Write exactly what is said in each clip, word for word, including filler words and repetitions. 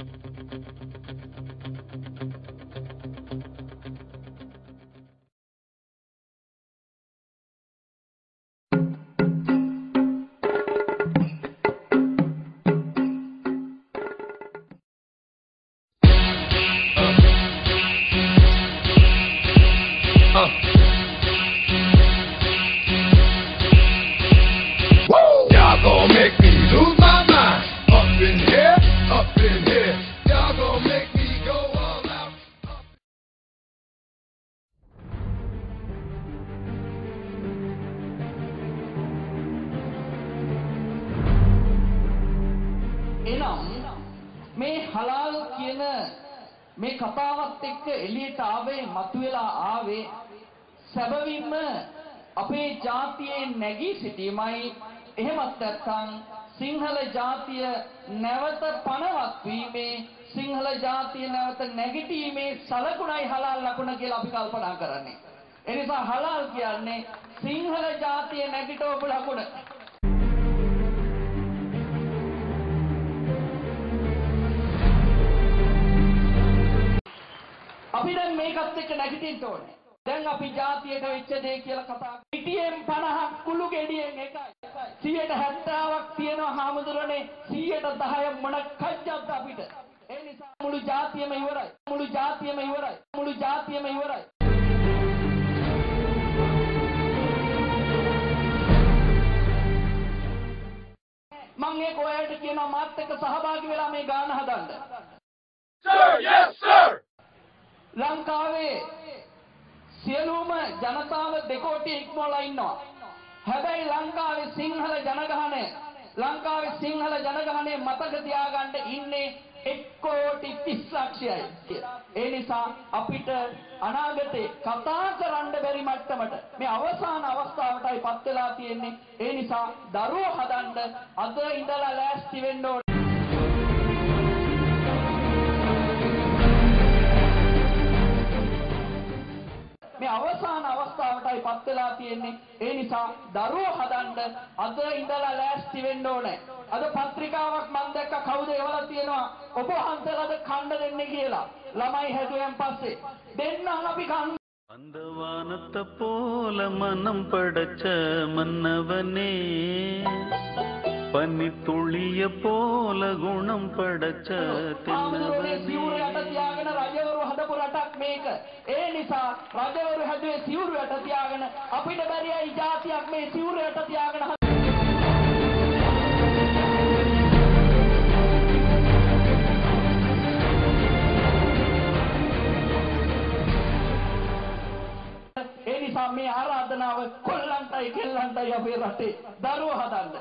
මේ හලාල් කියන මේ කතාවත් එක්ක එළියට ආවේ මතුවලා ආවේ සැබවින්ම අපේ ජාතියේ නැගී සිටීමයි එහෙමත් නැත්නම් සිංහල ජාතිය නැවත පණවත් වීමේ සිංහල ජාතිය නැවත නැගිටීමේ සලකුණයි හලාල් ලකුණ කියලා අපි කල්පනා කරන්නේ. ඒ නිසා හලාල් කියන්නේ සිංහල ජාතිය නැගිටවපු ලකුණ. අපි දැන් මේකත් එක්ක නැගිටින්න ඕනේ. දැන් අපි ජාතියට වෙච්ච දේ කියලා කතා කරා. පිටියෙන් පනහක් කුළු ගෙඩියෙන් එකයි. සියයට හැත්තෑවක් තියෙනවා හාමුදුරනේ සියයට දහය මොන කජ්ජක්ද අපිට. ඒ නිසා මුළු ජාතියම ඉවරයි. මුළු ජාතියම ඉවරයි. මුළු ජාතියම ඉවරයි. මම ඒක ඔයාලට කියනවා මාත් එක්ක සහභාගී වෙලා මේ ගාන හදන්න. Sir, yes sir. ලංකාවේ සියලුම ජනතාව දෙකෝටි ඉක්මවලා ඉන්නවා. හැබැයි ලංකාවේ සිංහල ජනගහනය ලංකාවේ සිංහල ජනගහනය මතක තියාගන්න ඉන්නේ එක් කෝටි තිස් ලක්ෂයයි. ඒ නිසා අපිට අනාගතේ කතා කරන්න බැරි මට්ටමට මේ අවසාන අවස්ථාවටයි පත් වෙලා තියෙන්නේ. ඒ නිසා දරුවෝ හදන්න අද ඉඳලා ලෑස්ති වෙන්න ඕනේ. මේ අවසාන අවස්ථාවටයි පත් වෙලා තියෙන්නේ. ඒ නිසා දරුවෝ හදන්න අද ඉඳලා ලෑස්ති වෙන්න ඕනේ. අද පත්‍රිකාවක් මම දැක්ක කවුද එවලා තියෙනවා ඔබ වහන්සේලාද කණ්ඩ දෙන්නේ කියලා. ළමයි හැදුවෙන් පස්සේ දෙන්නම් අපි කණ්ඩ. அந்த வானத்தை போல மனம் படைச்ச மன்னவனே பனி துளிய போல குணம் படைச்ச தென்னவனே සිවුරට තියාගෙන රජවරු හදපු රටක් මේක. ඒ නිසා රජවරු හැදුවේ සිවුරට තියාගෙන අපිට බැරියයි ජාතියක් මේ සිවුරට තියාගෙන. ඒ නිසා මේ ආරාධනාව කොල්ලන්ටයි කෙල්ලන්ටයි අපේ රටේ දරුවෝ හදන්න.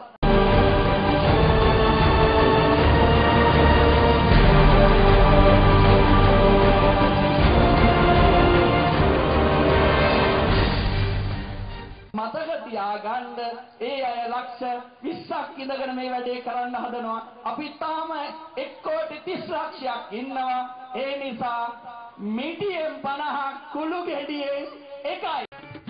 මතක තියාගන්න ඒ අය ලක්ෂ විස්සක් ඉඳගෙන මේ වැඩේ කරන්න හදනවා. අපි තාම එක් කෝටි තිස් ලක්ෂයක් ඉන්නවා. ඒ නිසා මිටියෙන් පනහක් කුළු ගෙඩියෙන් එකයි.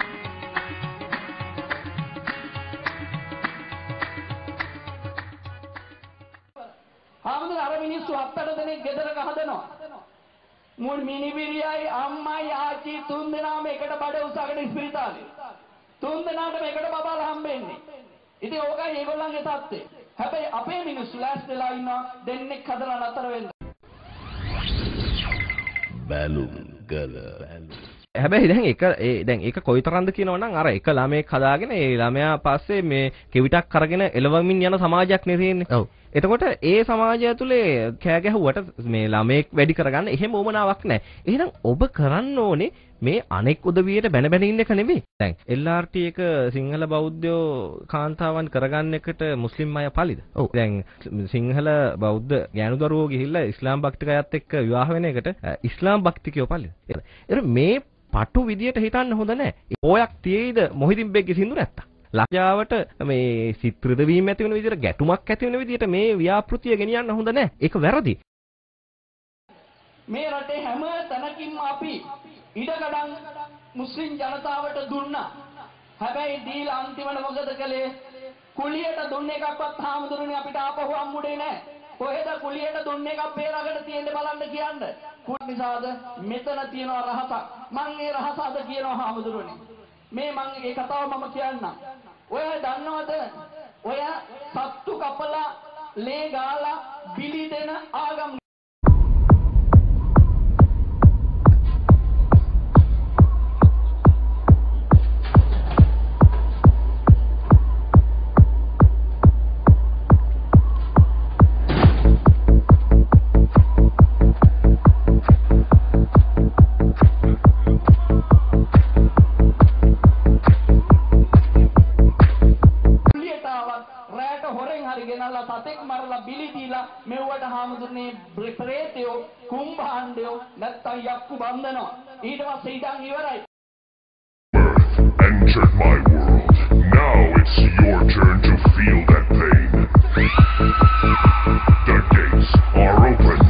හාමුදුරුවෝ අර මිනිස්සු හත්තට දෙනෙක් ගෙදරක හදනවා. මුල් මිනිබිරියයි අම්මයි ආච්චි තුන් දෙනාම එකට බඩ උසගෙන ඉස්පිරිතාලේ. තුන් දෙනාටම එකට බබාලා හම්බෙන්නේ. ඉතින් ඕකයි ඒගොල්ලන්ගේ තත්ත්වය. හැබැයි අපේ මිනිස්සු ලෑස්තිලා ඉන්නවා දෙන්නෙක් හදලා නතර වෙන්න. බැලුම් ගල හැබැයි දැන් ඒක ඒ දැන් ඒක කොයිතරම්ද කියනවනම් අර එක ළමයෙක් හදාගෙන ඒ ළමයා පස්සේ මේ කෙවිතක් අරගෙන එළවමින් යන සමාජයක් නේ තියෙන්නේ. ඔව්. එතකොට ඒ සමාජය ඇතුලේ කෑ ගැහුවට මේ ළමයෙක් වැඩි කරගන්න එහෙම උවමනාවක් නැහැ. එහෙනම් ඔබ කරන්න ඕනේ මේ අනෙක් උදවියට බැන බැන ඉන්න එක නෙමෙයි. දැන් එල් ආර් ටී එක සිංහල බෞද්ධයෝ කාන්තාවන් කරගන්න එකට මුස්ලිම් අය පළිද? ඔව්. දැන් සිංහල බෞද්ධ ගෑනු දරුවෝ ගිහිල්ලා ඉස්ලාම් භක්තිකයත් එක්ක විවාහ වෙන එකට ඉස්ලාම් භක්තිකයෝ පළිද? ඒක මේ පටු විදියට හිතන්න හොඳ නැහැ. ඕයක් තියෙයිද මොහිදින් බෙග්ගේ සින්දු නැත්තම්. ලජ්ජාවට මේ සිත්‍රිත වීම ඇති වෙන විදියට ගැටුමක් ඇති වෙන විදියට මේ ව්‍යාපෘතිය ගෙනියන්න හොඳ නැහැ. ඒක වැරදි. මේ රටේ හැම තැනකින්ම අපි ඉඩකඩම් මුස්ලිම් ජනතාවට දුන්නා. හැබැයි දීලා අන්තිමට මොකද කළේ? කුලියට දුන්න එකක්වත් හාමුදුරනේ අපිට ආපහු හම්බුනේ නැහැ. කොහෙද කුලියට දුන්නේ එකක් බේරාගෙන තියෙන්නේ බලන්න කියන්න. කුල් නිසාද මෙතන තියෙනවා රහසක්. මං ඒ රහස අද කියනවා හාමුදුරනේ. මේ මං ඒ කතාව මම කියන්නම්. ඔය දන්නවද? ඔය සත්තු කපලා ලේ ගාලා බිලි දෙන ආගම් සතෙක් මරලා බිලි දීලා මෙව්වට හාමුදුරනේ ප්‍රේතයෝ කුම්භාණ්ඩයෝ නැත්තම් යක්කු බන්ධනවා. ඊට පස්සේ ඉඳන් ඉවරයි. Entered my world. Now it's your turn to feel that pain. The gates are open.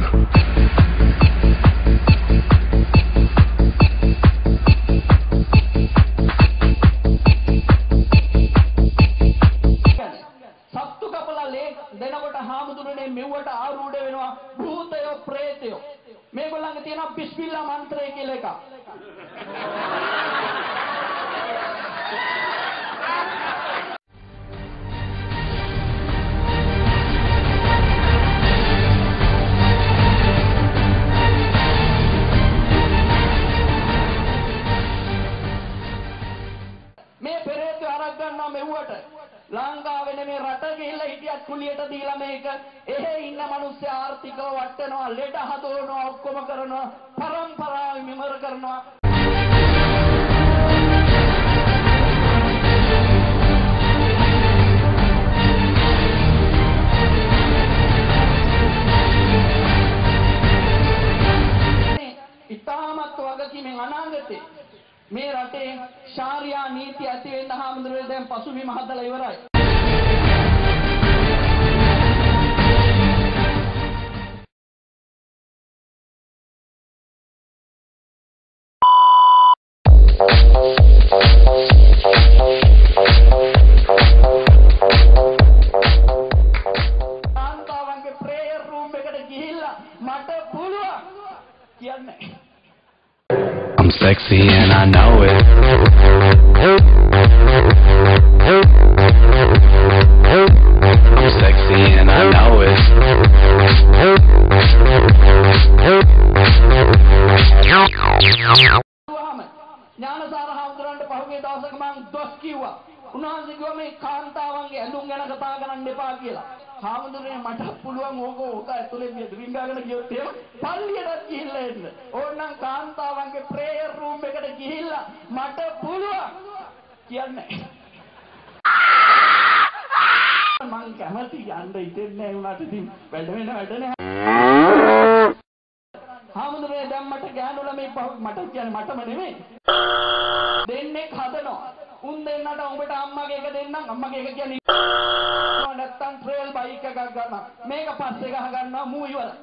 හාමුදුරනේ මෙව්වට ආරූඪ වෙනවා භූතයෝ ප්‍රේතයෝ. මේගොල්ලන්ගේ තියෙන බිස්මිල්ලා මන්ත්‍රය කියලා එකක්. මේ පෙරේතයෝ අරක් ගන්නවා මෙව්වට. ලංකාවේ නෙමේ රට ගිහිල්ලා හිටියත් කුලියට දීලා මේක එහෙ ඉන්න මිනිස්සු ආර්ථිකව වටනවා ලෙඩ හදවනවා ඔක්කොම කරනවා පරම්පරාව විමර කරනවා. ඉතාමත් වගකීමෙන් අනාගතේ මේ රටේ ශාරියා නීති ඇති වෙන්න හාමුදුරුවෝ දැන් පසුබිම හදලා ඉවරයි. කාන්තාවන්ගේ ප්‍රේයර් රූම් එකට ගිහිල්ලා මට පුළුවන් කියන්නේ I'm sexy and I know it. I'm sexy and I know it. Gnanasara හාමුදුරන්ට පහුගිය දවසක මම දොස් කිව්වා. උන්වහන්සේ කිව්වා මේ කාන්තාවන්ගේ ඇඳුම් ගැන කතා කරන්න එපා කියලා. හාමුදුරනේ මට පුළුවන් ඕක ඕක ඇතුලේ රින්ගාගෙන ගියොත් එහෙම පල්ලියටත් ගිහිල්ලා එන්න. ඕනනම් කාන්තාවන්ගේ ප්‍රේයර් රූම් එකට ගිහිල්ලා මට පුළුවන් කියන්නේ. මං කැමති යන්න ඉතින්නේ නැහැ උනාට ඉතින් වැඩ වෙන වැඩ නැහැ. හාමුදුරනේ දැන් මට ගෑනු ළමයි පහ මට කියන්නේ මටම නෙමෙයි. දෙන්නෙක් හදනවා. උන් දෙන්නට උඹට අම්මගේ එක දෙන්නම් අම්මගේ එක කියන්නේ නැත්තම් ට්‍රේල් බයික් එකක් ගන්න. මේක පස්සේ ගහ ගන්නවා මූ ඉවරයි.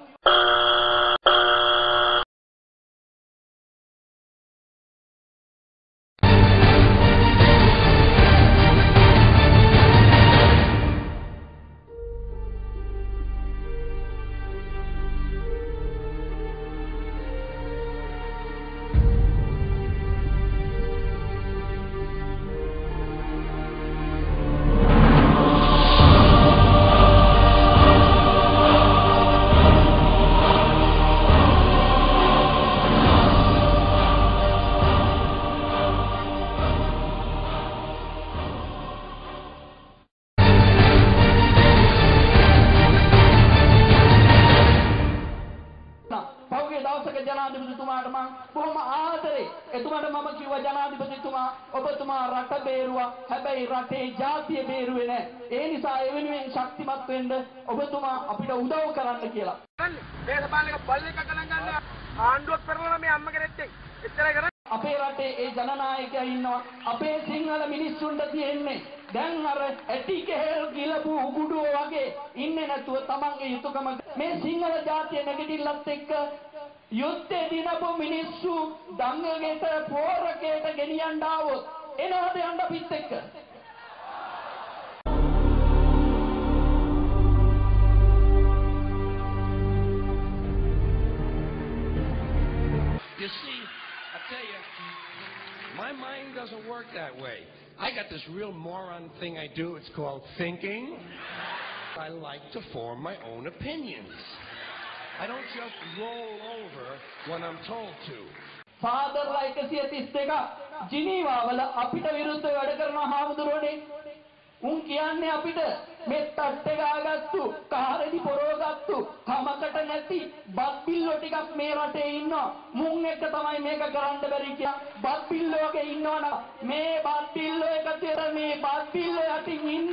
ජනාධිපතිතුමාට මම බොහොම ආදරේ එතුමාට මම කිව්වා ජනාධිපතිතුමා ඔබතුමා රට බේරුවා හැබැයි රටේ ජාතිය බේරුවේ නැහැ ඒ නිසා ඒ වෙනුවෙන් ශක්තිමත් වෙන්න ඔබතුමා අපිට උදව් කරන්න කියලා දේශපාලනික බල්ලෙක් ගණන් ගන්න ආණ්ඩුවක් කරනවා මේ අම්මගේ රෙද්දෙන් එච්චර කරන්නේ අපේ රටේ ඒ ජනනායකයා ඉන්නවා අපේ සිංහල මිනිස්සුන්ට තියෙන්නේ දැන් අර ඇටි කෙහෙල් ගිලපු උගුඩුව වගේ ඉන්නේ නැතුව තමන්ගේ යුතුයකම මේ සිංහල ජාතිය නැගිටිල්ලත් එක්ක යුද්ධේ දිනපු මිනිස්සු දංගලකට පෝරකයට ගෙනියන්න ආවොත් එනවාද යන්න පිට එක්ක mind doesn't work that way. I got this real moron thing I do. It's called thinking. I like to form my own opinions. I don't just roll over when I'm told to. සාදරලා එකසිය තිස් දෙක Geneva වල අපිට විරුද්ධව වැඩ කරන හාමුදුරුවනේ උන් කියන්නේ අපිට මේ තට්ටේ ගාගත්තු කාරේදි පොරවගත්තු කමකට නැති බත් බිල්ලෝ ටිකක් මේ රටේ ඉන්නවා මුන් එක තමයි මේක කරන්න බැරි කියලා බත් බිල්ලෝගේ ඉන්නවනම් මේ බත් බිල්ලෝ එක තේර මේ බත් බිල්ලෝ යටින් ඉන්න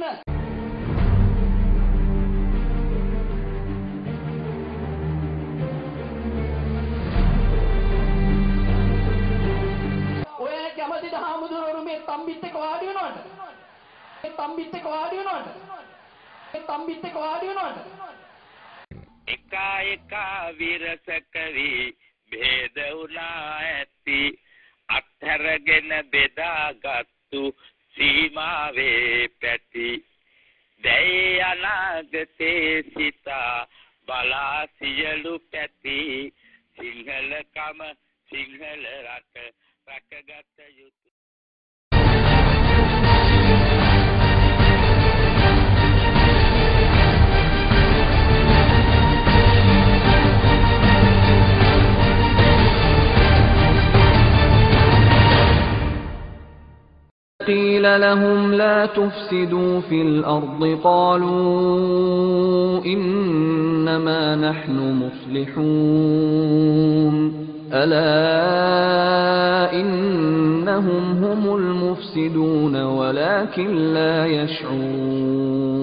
කැමතිද හාමුදුරුවෝ මේ තම්බිත් එක වාඩි වෙනවද? මේ තම්බිත් එක වාඩි වෙනවද? මේ තම්බිත් එක වාඩි වෙනවද? එකා එකා විරසක වී ભેද උනා ඇති අත්හැරගෙන බෙදාගත්තු සීමාවේ පැති දැයි අනාගතේ සිතා බලා සියලු පැති සිංහලකම සිංහල රට රැකගත යුතු قيل لهم لا تفسدوا في الأرض قالوا إنما نحن مصلحون ألا إنهم هم المفسدون ولكن لا يشعرون